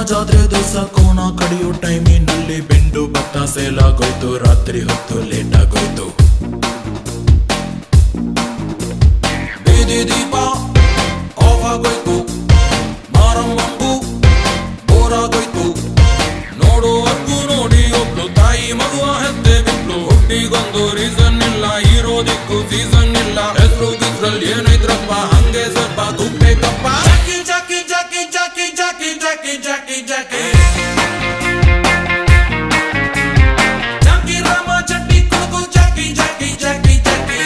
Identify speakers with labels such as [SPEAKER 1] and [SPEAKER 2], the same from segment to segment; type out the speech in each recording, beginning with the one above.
[SPEAKER 1] ಜಾತ್ರೆ ದಿವಸ ಕೋಣ ಕಡಿಯೋ ಟೈಮಿನಲ್ಲಿ ಬೆಂಡು ಭತ್ತ ಸೇಲಾಗೋಯ್ತು, ರಾತ್ರಿ ಹೊತ್ತು ಲೇಟ್ ಆಗೋಯ್ತು. ಬೀದಿ ದೀಪ ಆಫ್ ಆಗೋಯ್ತು, ಮಾರಮ್ಮಂಗೂ ಬೋರಾಗೋಯ್ತು. ನೋಡುವರ್ಗೂ ನೋಡಿ ಒಬ್ಳು ತಾಯಿ ಮಗುವ ಹೆತ್ತೆ ಬಿಟ್ಲು. ಹುಟ್ಟಿಗೊಂದು ರೀಸನ್ ಇಲ್ಲ, ಇರೋದಿಕ್ಕೂ ಸೀಸನ್ ಇಲ್ಲ. ಹೆಸರು ಗಿಸ್ರಲ್ಲಿ ಏನೈತ್ರಪ್ಪ, ಹಂಗೆ ಸ್ವಲ್ಪ ಗುಪ್ಪೇಕಪ್ಪ. ಜಾಕಿ ಜಾಕಿ ಜಾಕಿ ಜಾಕಿ ಜಾಕಿ ಜಾಕಿ ಜಾಕಿ ಜಾಕಿ ಜಾಕಿ ರಾಮ ಚಟ್ಟಿ ಕೊಡಗು ಜಾಕಿ ಜಾಕಿ ಜಾಕಿ ಜಾಕಿ.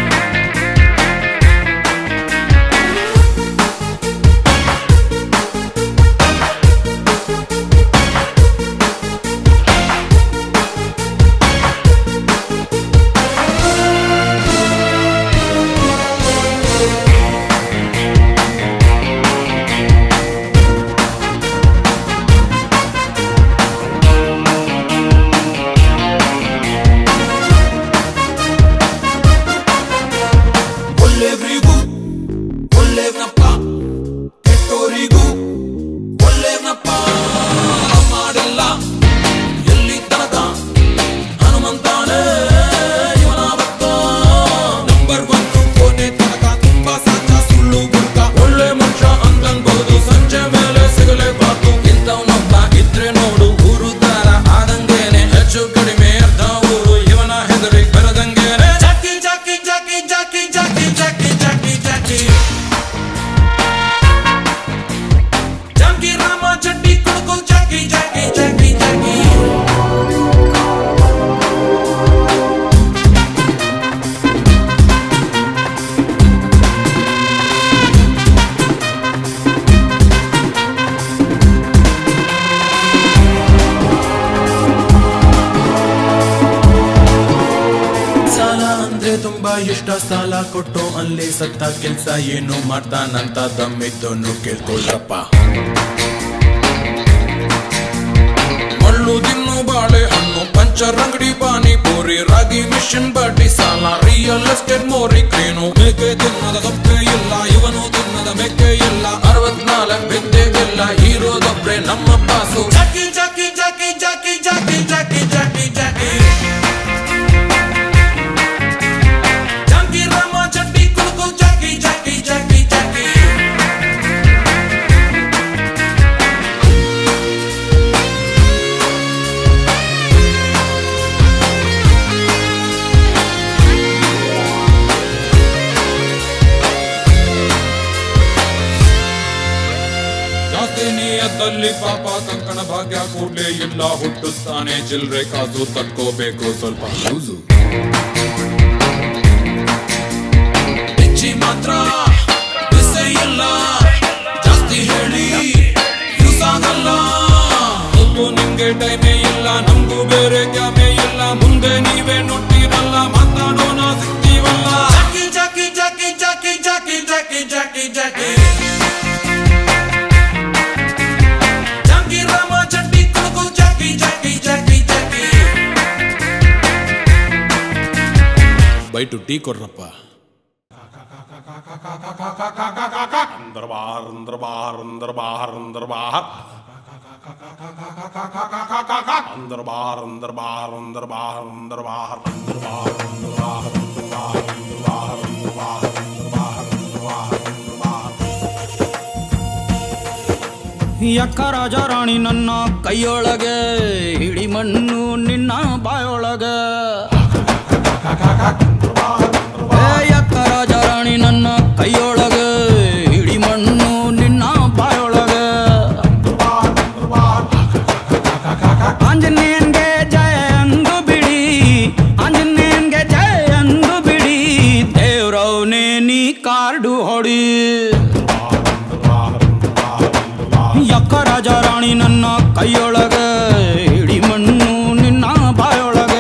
[SPEAKER 1] ಒಳ್ಳೆಯವರಿಗೂ ಒಳ್ಳೆಯವನಪ್ಪ, ಕೆಟ್ಟೋರಿಗೂ ಒಳ್ಳೆಯವನಪ್ಪ. ಮಾಡಿಲ್ಲ ಎಲ್ಲಿ ತನಕ ಹನುಮಂತಾನೆ ಇವನ ಭಕ್ತ. ನಂಬರ್ 1 ಕೊನೆ ತನಕ ತುಂಬಾ ಸಾಚ ಸುಳ್ಳು ಗುಡ್ಕ. ಒಳ್ಳೆ ಮನುಷ್ಯ ಅಂತನ್ಬಹುದು, ಸಂಜೆ ಮೇಲೆ ಸಿಗಲೇಬಾರ್ದು. ಇಂಥವನೊಬ್ಬ ಇದ್ರೆ ನೋಡು ಊರು ದಾರ ಆದಂಗೇನೆ. ಹೆಚ್ಚು ಕಡಿಮೆ ಅರ್ಧ ಊರು ಇವನ ಹೆದರಿಗೆ ಬರದಂಗೇನೆ. ಜಾಕಿ ಜಾಕಿ ಜಾಕಿ ಜಾಕಿ ಜಾಕಿ ಜಾಕಿ ಜಾಕಿ ಜಾಕಿ ಜಾಕಿ ರಾಮ ಚಡ್ಡಿ ಕೊಡಗು ಜಾಕಿ ಜಾಕಿ ಜಾಕಿ ಜಾಕಿ. ಸಾಲ ಅಂದ್ರೆ ತುಂಬಾ ಇಷ್ಟ, ಸಾಲ ಕೊಟ್ಟು ಅಲ್ಲಿ ಸತ್ತ ಕೆಲ್ಸ ಏನು ಮಾಡ್ತಾನಂತ ದಮ್ಮಿದ್ದೋನು ಕೇಳ್ಕೊಳ್ರಪ್ಪ. ಮಳ್ಳು ತಿನ್ನು ಬಾಳೆ ಹಣ್ಣು, ಪಂಚರ್ ಅಂಗಡಿ ಪಾನಿಪುರಿ, ರಾಗಿ ಮಿಷನ್ ಬಡ್ಡಿ ಸಾಲ, ರಿಯಲ್ ಎಸ್ಟೇಟ್ ಮೋರಿ ಕ್ರೇನು. ಮೇಕೆ ತಿನ್ನದ ಕಪ್ಪೆ ಇಲ್ಲ, ಇವನು ತಿನ್ನದ ಮೇಕೆ ಇಲ್ಲ. 64 ಬಿದ್ದೆಗಿಲ್ಲ, ಇರೋದೊಬ್ರೆ ನಮ್ಮ ಬಾಸು. ಜಾಕಿ ಜಾಕಿ ಜಾಕಿ ಜಾಕಿ ಜಾಕಿ ಜಾಕಿ ಜಾಕಿ ಜಾಕಿ ಜಾಕಿ ರಾಮ ಚಡ್ಡಿ ಕೊಡಗು ಜಾಕಿ ಜಾಕಿ ಜಾಕಿ ಜಾಕಿ. ಜಾಸ್ತಿ ನಿಯತ್ತಲ್ಲಿ ಪಾಪ ಕಂಕಣ ಭಾಗ್ಯ ಕೂಡ್ಲೇ ಇಲ್ಲ. ಹುಟ್ಟುತ್ತಾನೆ ಚಿಲ್ರೆ ಕಾಸು ತಕ್ಕೋಬೇಕು ಸ್ವಲ್ಪ ಯೂಸು. ಹೆಚ್ಚಿ ಮಾತ್ರ ಬಿಸೆ ಇಲ್ಲ, ಜಾಸ್ತಿ ಹೇಳಿ ಯೂಸ್ ಆಗಲ್ಲ. ಹೊತ್ತು ನಿಮ್ಗೆ ಟೈಮೇ ಇಲ್ಲ, ನಮ್ಗೂ ಬೇರೆ ಕ್ಯಾಮೇ ಇಲ್ಲ. ಮುಂದೆ ನೀವೇ ನುಟ್ಟಿರಲ್ಲ, ಮಾತಾಡೋಣ ಸಿಗ್ತೀವಲ್ಲ. ಜಾಕಿ ಜಾಕಿ ಜಾಕಿ ಜಾಕಿ ಜಾಕಿ ಜಾಕಿ ಜಾಕಿ ಜಾಕಿ ಜಾಕಿ ರಾಮ ಚಡ್ಡಿ ಕೊಡಗು ಜಾಕಿ ಜಾಕಿ ಜಾಕಿ ಜಾಕಿ. ಬೈಟು ಟೀ ಕೊಡ್ರಪ್ಪ. अंदर बाहर अंदर बाहर अंदर बाहर अंदर बाहर अंदर बाहर अंदर बाहर अंदर बाहर अंदर बाहर अंदर बाहर अंदर बाहर अंदर बाहर अंदर बाहर अंदर बाहर अंदर बाहर अंदर बाहर
[SPEAKER 2] ಯಕ್ಕ ರಾಜ ರಾಣಿ ನನ್ನ ಕೈಯೊಳಗೆ, ಹಿಡಿ ಮಣ್ಣು ನಿನ್ನ ಬಾಯೊಳಗೆ. ಯಕ್ಕ ರಾಜ ರಾಣಿ ನನ್ನ ಕೈಯೊಳಗೆ, ಹಿಡಿ ಮಣ್ಣು ನಿನ್ನ ಬಾಯೊಳಗೆ. ಆಂಜನೇಯನ್ಗೆ ಜಯ ಅಂದು ಬಿಡಿ, ಆಂಜನೇಯನ್ಗೆ ಜಯ ಅಂದು ಬಿಡಿ. ದೇವ್ರವ್ನೇ ನೀ ಕಾರ್ಡು ಹೊಡಿ. ಯಕ್ಕ ರಾಜ ರಾಣಿ ನನ್ನ ಕೈಯೊಳಗೆ, ಹಿಡಿ ಮಣ್ಣು ನಿನ್ನ ಬಾಯೊಳಗೆ.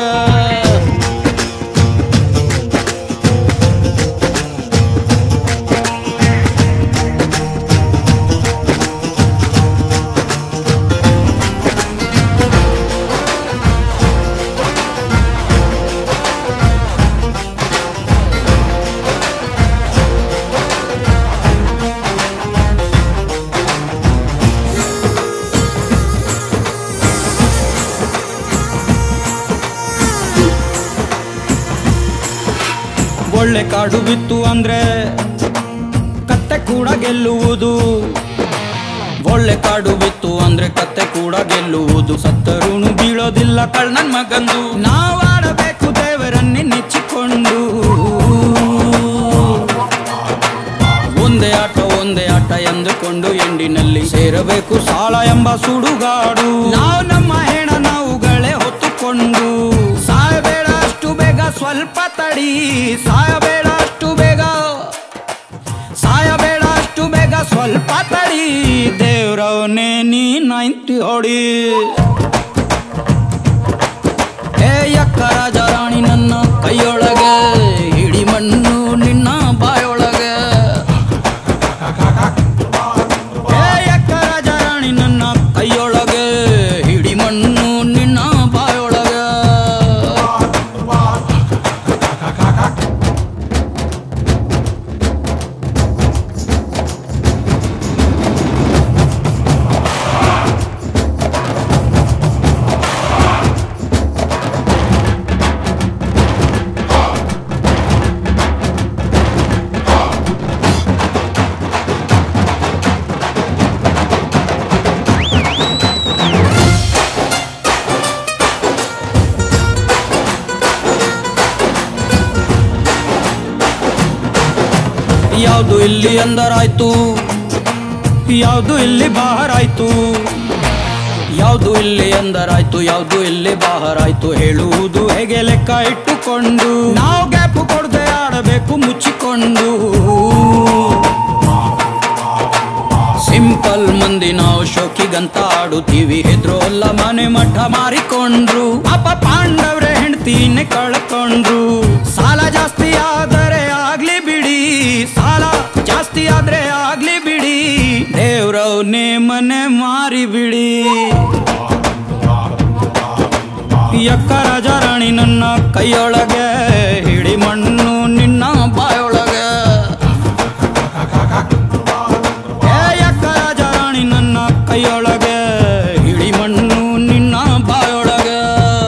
[SPEAKER 2] ಒಳ್ಳೆ ಕಾಡು ಬಿತ್ತು ಅಂದ್ರೆ ಕತ್ತೆ ಕೂಡ ಗೆಲ್ಲುವುದು. ಒಳ್ಳೆ ಕಾಡು ಬಿತ್ತು ಅಂದ್ರೆ ಕತ್ತೆ ಕೂಡ ಗೆಲ್ಲುವುದು. ಸತ್ತರುಣು ಬೀಳೋದಿಲ್ಲ ಕಳ್ಳನ್ ಮಗಂದು. ನಾವಾಡಬೇಕು ದೇವರನ್ನೇ ನೆಚ್ಚಿಕೊಂಡು. ಒಂದೇ ಆಟ ಎಂದುಕೊಂಡು ಎಂಡಿನಲ್ಲಿ ಸೇರಬೇಕು ಸಾಲ ಎಂಬ ಸುಡುಗಾಡು. ನಾವು ನಮ್ಮ ಹೆಣ ನಾವುಗಳೇ ಹೊತ್ತುಕೊಂಡು. ಸಾಯಬೇಡ ಅಷ್ಟು ಬೇಗ ಸ್ವಲ್ಪ ತಡಿ, ಸಾಯಬೇಡ ಅಷ್ಟು ಬೇಗ, ಸಾಯಬೇಡ ಅಷ್ಟು ಬೇಗ ಸ್ವಲ್ಪ ತಡಿ. ದೇವ್ರವನೇ ನೀ 90 ಹೊಡಿ. ಏ ಯಕ್ಕ ರಾಜ ರಾಣಿ ನನ್ನ ಕೈಯೊಳಗೆ, ಹಿಡಿ ಮಣ್ಣು ನಿನ್ನ ಬಾಯೊಳಗೆ. ಏ ಯಕ್ಕ ರಾಜ ರಾಣಿ ನನ್ನ ಕೈಯೊಳಗೆ, ಹಿಡಿ ಮಣ್ಣು ನಿನ್ನ ಬಾಯೊಳಗೆ. ಯಾವುದು ಇಲ್ಲಿ ಅಂದರಾಯ್ತು, ಯಾವುದು ಇಲ್ಲಿ ಬಾಹರಾಯ್ತು. ಯಾವುದು ಇಲ್ಲಿ ಅಂದರಾಯ್ತು, ಯಾವುದು ಇಲ್ಲಿ ಬಾಹರಾಯ್ತು. ಹೇಳುವುದು ಹೇಗೆ ಲೆಕ್ಕ ಇಟ್ಟುಕೊಂಡು. ನಾವು ಗ್ಯಾಪು ಕೊಡದೆ ಆಡಬೇಕು ಮುಚ್ಚಿಕೊಂಡು. ಸಿಂಪಲ್ ಮಂದಿ ನಾವು ಶೋಕಿಗಂತ ಆಡುತ್ತೀವಿ. ಹೆದ್ರೋಲ್ಲ ಮನೆ ಮಠ ಮಾರಿಕೊಂಡ್ರು. ಪಾಪ ಪಾಂಡವ್ರೆ ಹೆಂಡ್ತಿನೇ ಕಳ್ಕೊಂಡ್ರು. ಸಾಲ ಜಾಸ್ತಿ ಆದರೆ ಆಗ್ಲಿ ಬಿಡಿ, ಸಾಲ ಜಾಸ್ತಿ ಆದ್ರೆ ಆಗ್ಲಿ ಬಿಡಿ. ದೇವ್ರವ್ನೇ ಮನೆ ಮಾರಿ ಬಿಡಿ. ಯಕ್ಕ ರಾಜ ರಾಣಿ ನನ್ನ ಕೈಯೊಳಗೆ, ಹಿಡಿ ಮಣ್ಣು ನಿನ್ನ ಬಾಯೊಳಗೆ. ಏ ಯಕ್ಕ ರಾಜ ರಾಣಿ ನನ್ನ ಕೈಯೊಳಗೆ, ಹಿಡಿ ಮಣ್ಣು ನಿನ್ನ ಬಾಯೊಳಗೆ.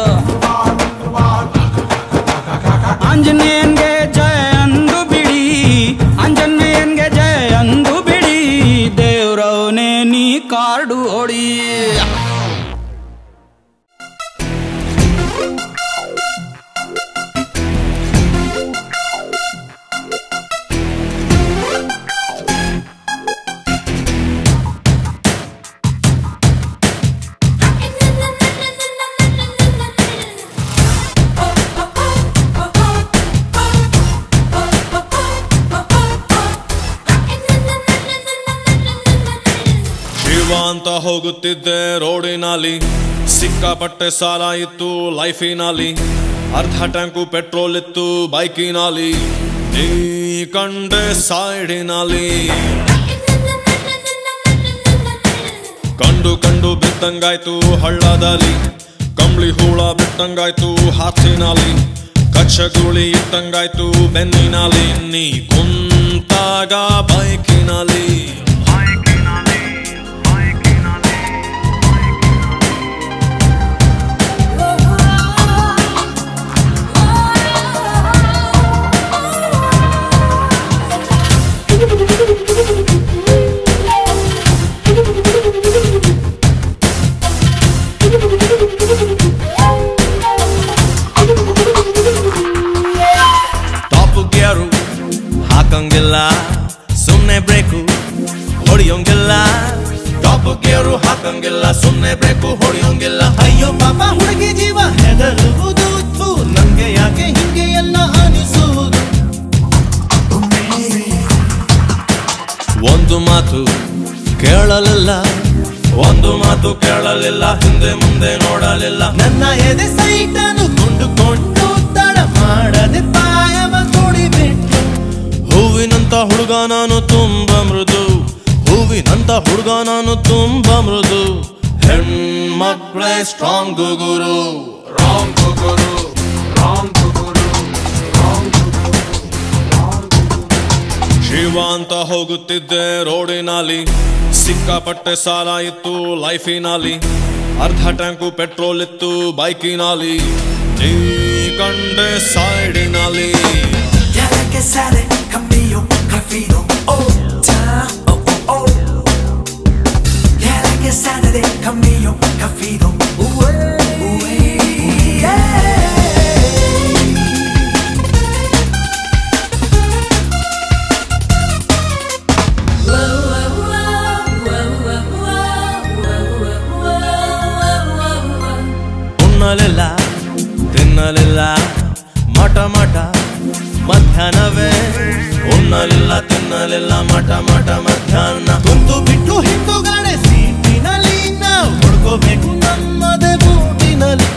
[SPEAKER 2] ಆಂಜನೇಯನ್ಗೆ ಜಯ ಅಂದು ಬಿಡಿ, ಆಂಜನೇಯನ್ಗೆ ಜಯ ಅಂದು ಬಿಡಿ. ದೇವ್ರವನೇ ನೀ ಕಾರ್ಡು ಹೊಡಿ.
[SPEAKER 1] ಅಂತ ಹೋಗುತ್ತಿದ್ದೆ ರೋಡಿನಲ್ಲಿ, ಸಿಕ್ಕಾಪಟ್ಟೆ ಸಾಲ ಇತ್ತು ಲೈಫಿನಲ್ಲಿ. ಅರ್ಧ ಟ್ಯಾಂಕು ಪೆಟ್ರೋಲ್ ಇತ್ತು ಬೈಕಿನಲ್ಲಿ. ನೀ ಕಂಡೆ ಸೈಡಿನಲ್ಲಿ. ಕಂಡು ಕಂಡು ಬಿದ್ದಂಗಾಯ್ತು ಹಳ್ಳದಲ್ಲಿ. ಕಂಬಳಿ ಹೂಳ ಬಿಟ್ಟಂಗಾಯ್ತು ಹಾಸಿನಲ್ಲಿ. ಕಚ್ಚಗುಳಿ ಇಟ್ಟಂಗಾಯ್ತು ಬೆನ್ನಿನಲ್ಲಿ. ನೀ ಕುಂತಾಗ ಬೈಕಿನಲ್ಲಿ. ಹಾಕಂಗಿಲ್ಲ ಸುಮ್ನೆ ಬ್ರೇಕು ಹೊಡಿಯೋಂಗಿಲ್ಲ. ಟಾಪ್ ಗೇರು ಹಾಕಂಗಿಲ್ಲ ಸುಮ್ನೆ ಬ್ರೇಕು ಹೊಡಿಯೋಂಗಿಲ್ಲ.
[SPEAKER 3] ಅಯ್ಯೋ ಪಾಪ ಹುಡುಗಿ ಜೀವ ಹೆದರುವುದು. ನಂಗೆ ಯಾಕೆ ಹಿಂಗೆ ಎಲ್ಲ ಅನಿಸುವುದು.
[SPEAKER 1] ಒಂದು ಮಾತು ಕೇಳಲಿಲ್ಲ, ಒಂದು ಮಾತು ಕೇಳಲಿಲ್ಲ. ಹಿಂದೆ ಮುಂದೆ ನೋಡಲಿಲ್ಲ.
[SPEAKER 3] ನನ್ನ ಎದೆ ಸೈಟನ್ನು ಕೊಂಡುಕೊಂಡು ತಡ ಮಾಡದೆ ಪಾಯವ ತೊಡಿಬಿಟ್ಟು.
[SPEAKER 1] ಹೂವಿನಂತ ಹುಡುಗ ನಾನು ತುಂಬ ಮೃದು, ಹೂವಿನಂತ ಹುಡುಗ ನಾನು ತುಂಬ ಮೃದು. ಹೆಣ್ಮಕ್ಳೇ ಸ್ಟ್ರಾಂಗ್ ಗುರು, ರಾಂಗ್ ಗುರು, ರಾಂಗ್ ಗುರು, ರಾಂಗ್ ಗುರು. ಶಿವ ಅಂತ ಹೋಗುತ್ತಿದ್ದೆ ರೋಡಿನಲ್ಲಿ. ಸಿಕ್ಕಾಪಟ್ಟೆ ಸಾಲ ಇತ್ತು ಲೈಫಿನಲ್ಲಿ. ಅರ್ಧ ಟ್ಯಾಂಕು ಪೆಟ್ರೋಲ್ ಇತ್ತು ಬೈಕಿನಲ್ಲಿ. ನೀ ಕಂಡೆ ಸೈಡಿನಲ್ಲಿ.
[SPEAKER 3] ಮಧ್ಯಾಹ್ನವೇ ಉಣ್ಣಲಿಲ್ಲ ತಿನ್ನಲಿಲ್ಲ ಮಠ ಮಠ ಮಧ್ಯಾಹ್ನ ಕುಂತು ಬಿಟ್ಟು ಹಿಂದುಗಡೆ ಸೀಟಿನಲ್ಲಿ ನಾವು ಹುಡ್ಕೋಬೇಕು ನಮ್ಮದೇ ಬೂಟಿನಲ್ಲಿ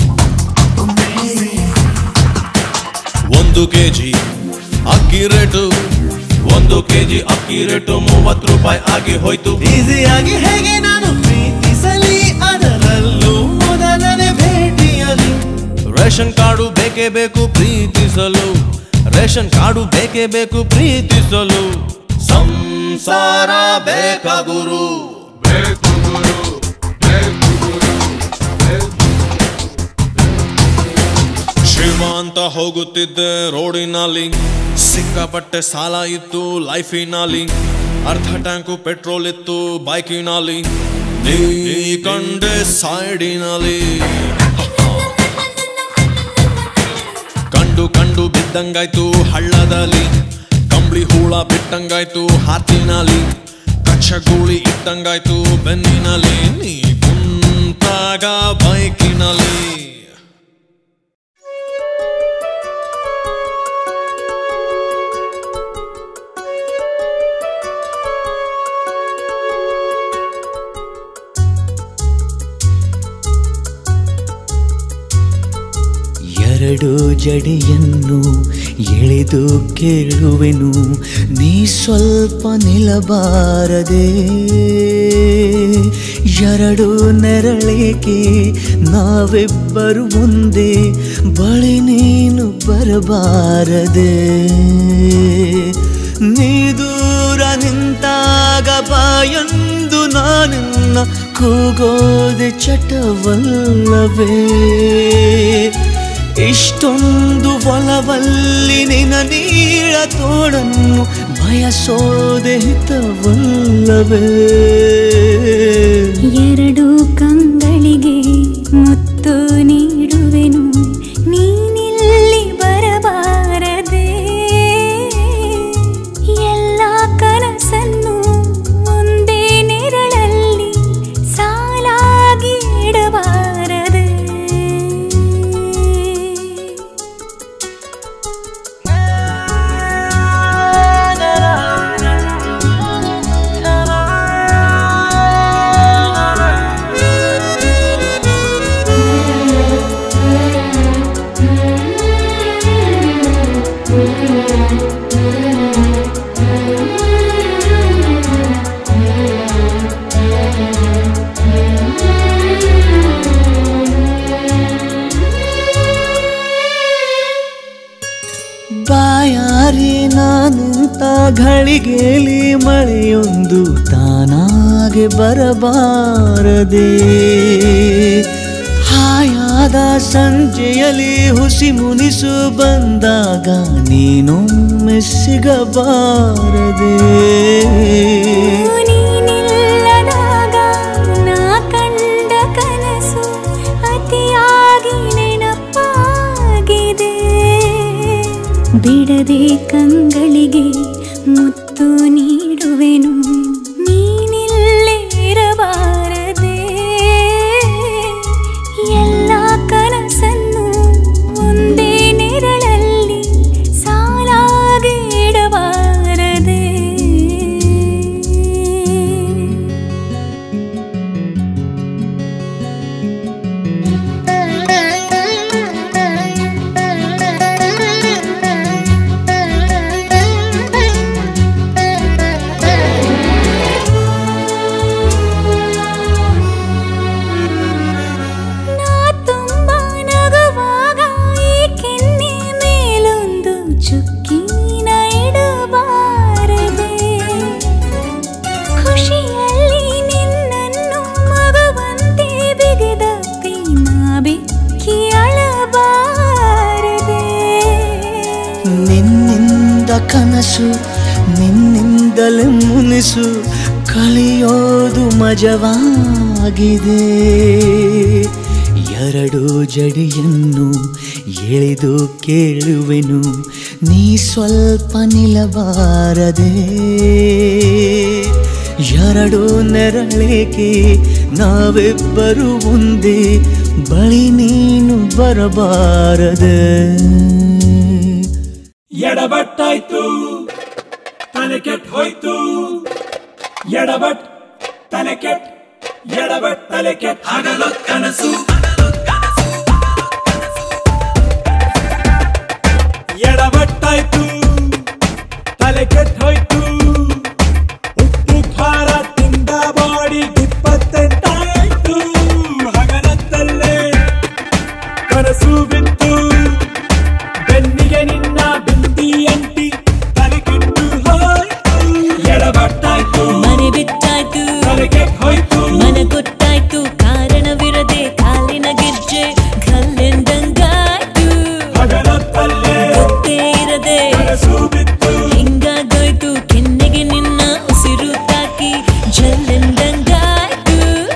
[SPEAKER 3] 1 kg ಅಕ್ಕಿ ರೇಟು 1 kg ಅಕ್ಕಿ ರೇಟು 30 ರೂಪಾಯಿ ಆಗಿ ಹೋಯ್ತು ಈಸಿಯಾಗಿ ಹೇಗೆ ನಾನು ಪ್ರೀತಿಸಲಿ ಅದರಲ್ಲೂ ಮೊದಲನೇ ಭೇಟಿಯಲ್ಲಿ ರೇಷನ್ ಕಾರ್ಡು ಬೇಕೇ ಬೇಕು ಪ್ರೀತಿಸಲು ರೇಷನ್ ಕಾರ್ಡು ಬೇಕೇ ಬೇಕು ಪ್ರೀತಿಸಲು ಸಂಸಾರ ಬೇಕಾ ಗುರು ಶ್ರೀಮಂತ ಹೋಗುತ್ತಿದ್ದೆ ರೋಡಿನಲ್ಲಿ ಸಿಕ್ಕಾಪಟ್ಟೆ ಸಾಲ ಇತ್ತು ಲೈಫಿನಲ್ಲಿ ಅರ್ಧ ಟ್ಯಾಂಕು ಪೆಟ್ರೋಲ್ ಇತ್ತು ಬೈಕಿನಲ್ಲಿ ನೀ ಕಂಡೆ ಸೈಡಿನಲ್ಲಿ ಕಂಡು ಬಿದ್ದಂಗಾಯ್ತು ಹಳ್ಳದಲ್ಲಿ ಕಂಬಳಿ ಹೂಳ ಬಿಟ್ಟಂಗಾಯ್ತು ಹಾತಿನಲ್ಲಿ ಕಚ್ಚಗೂಳಿ ಇಟ್ಟಂಗಾಯ್ತು ಬೆನ್ನಿನಲ್ಲಿ ನೀ ಕುಂತಾಗ ಬೈಕಿನಲ್ಲಿ
[SPEAKER 4] ಎರಡು ಜಡಿಯನ್ನು ಎಳೆದು ಕೇಳುವೆನು ನೀ ಸ್ವಲ್ಪ ನಿಲ್ಲಬಾರದೆ ಎರಡು ನೆರಳೇಕೆ ನಾವಿಬ್ಬರು ಒಂದೇ ಬಳಿ ನೀನು ಬರಬಾರದೆ ನೀ ದೂರ ನಿಂತಾಗ ಬಾಯೊಂದು ನಾನಿನ್ನ ಕೂಗೋದೆ ಚಟವಲ್ಲವೇ ಇಷ್ಟೊಂದು ಒಲವಲ್ಲಿ ನಿನ ನೀಳ ತೋಡನ್ನು ಬಯಸೋದೆ ಹಿತವಲ್ಲವೇ
[SPEAKER 5] ಎರಡು ಕಂಗಳಿಗೆ ಮುತ್ತು ನೀಡುವೆನು ನೀನಿಲ್ಲಿ ಬರಬಾರದೆ ಎಲ್ಲ ಕನಸನ್ನು ಒಂದೇ ನೆರಳಲ್ಲಿ ಸಾಲಾಗಿ ಇಡಬಾರದೆ
[SPEAKER 4] ಬಾಯಾರಿ ನಾನಿಂತ ಘಳಿಗೆಲಿ ಮಳೆಯೊಂದು ತಾನಾಗೆ ಬರಬಾರದೆ ಹಾಯಾದ ಸಂಜೆಯಲ್ಲಿ ಹುಸಿ ಮುನಿಸು ಬಂದಾಗ ನೀನೊಮ್ಮೆ ಸಿಗಬಾರದೆ
[SPEAKER 5] ನೀನಿಲ್ಲದಾಗ ನಾ ಕಂಡ ಕನಸು ಅತಿಯಾಗಿ ನೆನಪಾಗಿದೆ ಬಿಡದೆ ಕಂಗಳಿಗೆ ಮುತ್ತು ನೀಡುವೆನು ನೀನಿಲ್ಲೇ ಇರಬಾರದೆ ಎಲ್ಲ ಕನಸನ್ನು ಒಂದೇ ನೆರಳಲ್ಲಿ ಸಾಲಾಗಿ ಇಡಬಾರದೆ ಚುಕ್ಕಿನ ಇಡಬಾರದೆ ಖುಷಿಯಲ್ಲಿ ನಿನ್ನನ್ನು ಮಗುವಂತೆ ಬಿಗಿದಪ್ಪಿ ನಾ ಬೆಕ್ಕಿ ಅಳಬಾರದೆ
[SPEAKER 4] ನಿನ್ನಿಂದ ಕನಸು ನಿನ್ನಿಂದಲೇ ಮುನಿಸು ಕಲಿಯೋದು ಮಜವಾಗಿದೆ ಎರಡು ಜಡಿಯನ್ನು ಎಳೆದು ಕೇಳುವೆನು ನೀ ಸ್ವಲ್ಪ ನಿಲ್ಲಬಾರದೆ ಎರಡು ನೆರಳೇಕೆ ನಾವಿಬ್ಬರು ಒಂದೇ ಬಳಿ ನೀನು ಬರಬಾರದೆ
[SPEAKER 6] ಎಡಬಟ್ಟಾಯ್ತು ತಲೆ ಕೆಟ್ಟ ಹೋಯ್ತು ಎಡಬಟ್ ತಲೆ ಕೆಟ್ಟ ಎಡಬಟ್ ತಲೆ ಕೆಟ್ಟ ಹಗಲು ಕನಸು ಎಡಬಟ್ಟಾಯ್ತು ತಲೆ ಕೆಟ್ಟ ಹೋಯ್ತು ಉಪ್ಪು ಖಾರ ತಿಂದ ಬಾಡಿ 28 ಹಗಲತ್ತಲ್ಲೇ ಕನಸು ಬಿತ್ತು ಬೆನ್ನಿಗೆ ನಿನ್ನ ಬಿಂದಿ ಅಂಟಿ ತಲೆ ಕೆಟ್ಟು ಹೋಯ್ತು ಎಡಬಟ್ಟಾಯ್ತು
[SPEAKER 7] ಮನೆ ಬಿಟ್ಟಾಯ್ತು
[SPEAKER 6] ತಲೆ ಕೆಟ್ಟ ಹೋಯ್ತು
[SPEAKER 7] ಮನ ಕೊಟ್ಟಾಯ್ತು ಕಾರಣವಿರದೆ ಕಾಲಿನ ಗೆಜ್ಜೆ ಕಲ್ಲೆಂದಂಗಾಯ್ತು
[SPEAKER 6] ಹಗಲತ್ತಲ್ಲೇ
[SPEAKER 7] ಗೊತ್ತೇ ಇರದೆ
[SPEAKER 6] ಕನಸು ಬಿತ್ತು
[SPEAKER 7] ಹಿಂಗಾಗೋಯ್ತು ಕೆನ್ನೆಗೆ ನಿನ್ನ ಉಸಿರು ತಾಕಿ ಜಲ್ಲೆಂದಂಗಾಯ್ತು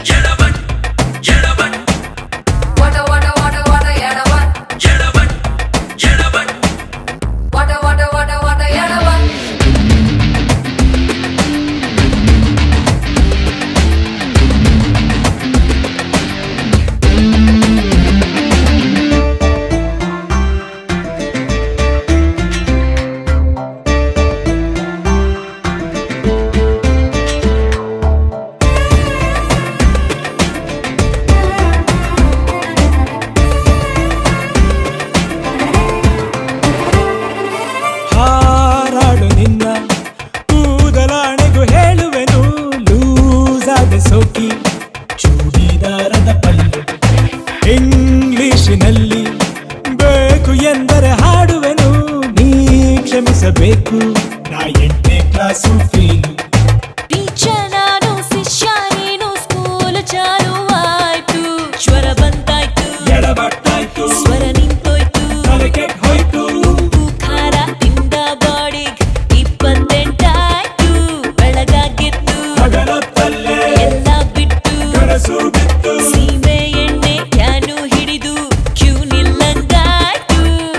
[SPEAKER 6] ಹಾರಾಡು ನಿನ್ನ ಕೂದಲಾಣೆಗೂ ಹೇಳುವೆನು ಲೂಸಾದ ಸೋಕಿ ಚೂಡಿದಾರದ ಪಲ್ಲು ಇಂಗ್ಲಿಷಿನಲ್ಲಿ ಬೇಕು ಎಂದರೆ ಹಾಡುವೆನು ನೀ ಕ್ಷಮಿಸಬೇಕು ನಾ 8ನೇ ಕ್ಲಾಸು ಫೀಲು
[SPEAKER 7] ಟೀಚರ್ ನಾನು ಶಿಷ್ಯ ನೀನು ಸ್ಕೂಲ್ ಚಾಲು ಆಯ್ತು ಜ್ವರ ಬಂದಾಯ್ತು
[SPEAKER 6] ಎಡಬಟ್ಟಾಯ್ತು
[SPEAKER 7] ಸ್ವರ ನಿಂತೋಯ್ತು
[SPEAKER 6] ತಲೆ ಕೆಟ್ಟ ಹೋಯ್ತು
[SPEAKER 7] ಉಪ್ಪು ಖಾರ ತಿಂದ ಬಾಡಿಗ್ 28 ಬೆಳಗಾಗಿತ್ತು
[SPEAKER 6] ಹಗಲತ್ತಲ್ಲೇ
[SPEAKER 7] ಎಲ್ಲ ಬಿಟ್ಟು
[SPEAKER 6] ಕನಸು ಬಿತ್ತು
[SPEAKER 7] ಸೀಮೆ ಎಣ್ಣೆ ಕ್ಯಾನು ಹಿಡಿದು ಕ್ಯೂ ನಿಲ್ಲಂಗಾಯ್ತು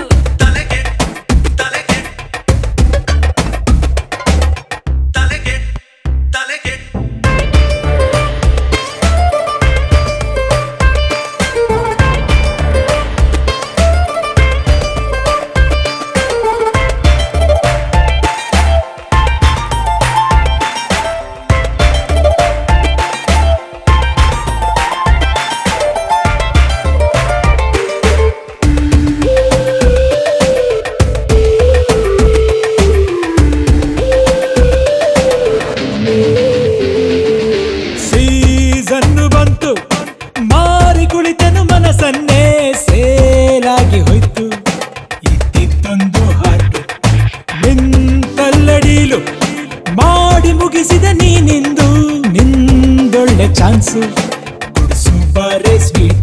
[SPEAKER 6] ಸೀಸನ್ನು ಬಂತು ಮಾರಿ ಕುಳಿತನು ಮನಸ್ಸನ್ನೇ ಸೇಲಾಗಿ ಹೋಯ್ತು ಇದ್ದಿತ್ತೊಂದು ಹಾಟು ನಿಂತಲ್ಲಡೀಲು ಮಾಡಿ ಮುಗಿಸಿದ ನೀನಿಂದು ನಿಂದೊಳ್ಳೆ ಚಾನ್ಸು ಕುಡಿಸು ಬಾರೆ ಸ್ವೀಟ್